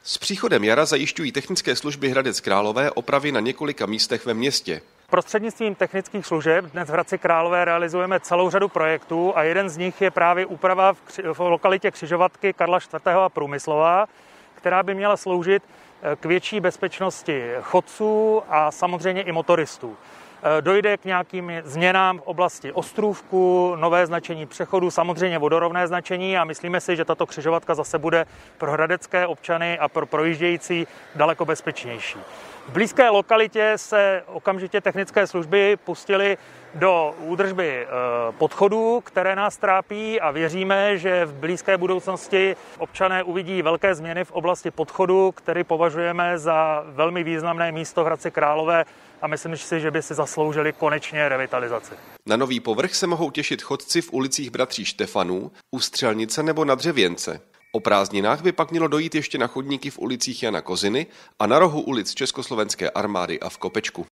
S příchodem jara zajišťují technické služby Hradec Králové opravy na několika místech ve městě. Prostřednictvím technických služeb dnes v Hradci Králové realizujeme celou řadu projektů a jeden z nich je právě úprava v lokalitě křižovatky Karla IV. A Průmyslová, která by měla sloužit k větší bezpečnosti chodců a samozřejmě i motoristů. Dojde k nějakým změnám v oblasti ostrůvku, nové značení přechodu, samozřejmě vodorovné značení a myslíme si, že tato křižovatka zase bude pro hradecké občany a pro projíždějící daleko bezpečnější. V blízké lokalitě se okamžitě technické služby pustily do údržby podchodů, které nás trápí a věříme, že v blízké budoucnosti občané uvidí velké změny v oblasti podchodu, který považujeme za velmi významné místo v Hradci Králové a myslím si, že by si zasloužili konečně revitalizaci. Na nový povrch se mohou těšit chodci v ulicích Bratří Štefanů, u Střelnice nebo na Dřevěnce. O prázdninách by pak mělo dojít ještě na chodníky v ulicích Jana Koziny a na rohu ulic Československé armády a v Kopečku.